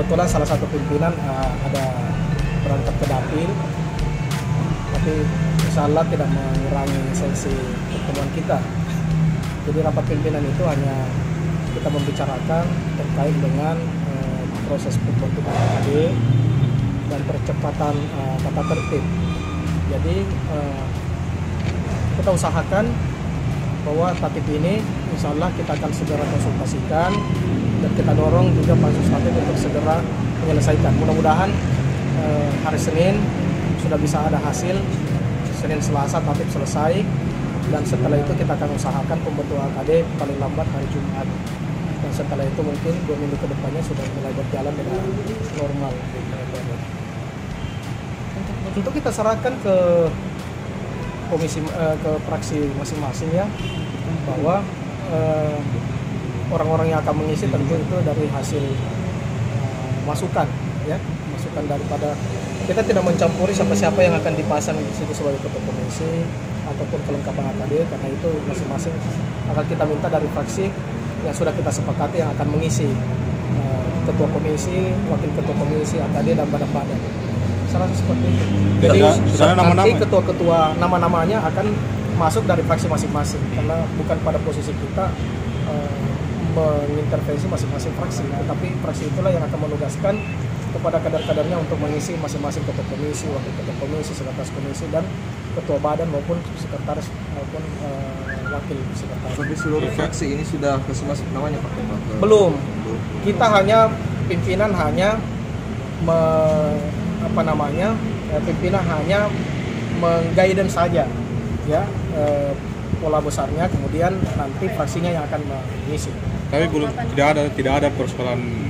kebetulan salah satu pimpinan ada berangkat ke dapil, tapi insya Allah tidak mengurangi esensi pertemuan kita. Jadi rapat pimpinan itu hanya kita membicarakan terkait dengan proses pembentukan KKD dan percepatan tata tertib. Jadi kita usahakan bahwa tatip ini insya Allah kita akan segera konsultasikan dan kita dorong juga pansus tatip untuk segera menyelesaikan. Mudah-mudahan hari Senin sudah bisa ada hasil, Senin Selasa tatip selesai, dan setelah itu kita akan usahakan pembentukan KKD paling lambat hari Jumat, dan setelah itu mungkin 2 minggu ke depannya sudah mulai berjalan dengan normal. Untuk kita serahkan ke komisi ke fraksi masing-masing ya, bahwa orang-orang yang akan mengisi tentu itu dari hasil masukan ya, masukan daripada kita tidak mencampuri siapa-siapa yang akan dipasang di situ sebagai ketua komisi ataupun kelengkapan KKD, karena itu masing-masing akan kita minta dari fraksi yang sudah kita sepakati yang akan mengisi ketua komisi, wakil ketua komisi, KKD dan badan-badan. Salah seperti itu. Jadi nanti ketua-ketua nama-namanya akan masuk dari fraksi masing-masing, karena bukan pada posisi kita mengintervensi masing-masing fraksi, tetapi fraksi itulah yang akan menugaskan kepada kader-kadernya untuk mengisi masing-masing ketua komisi, wakil ketua komisi, sekretaris komisi, dan ketua badan maupun sekretaris maupun wakil sekretaris. Tapi seluruh fraksi ini sudah ke semua namanya Pak? Belum. Kita hanya pimpinan hanya pimpinan hanya meng-guidance saja ya, pola besarnya, kemudian nanti fraksinya yang akan mengisi. Tapi belum tidak ada persoalan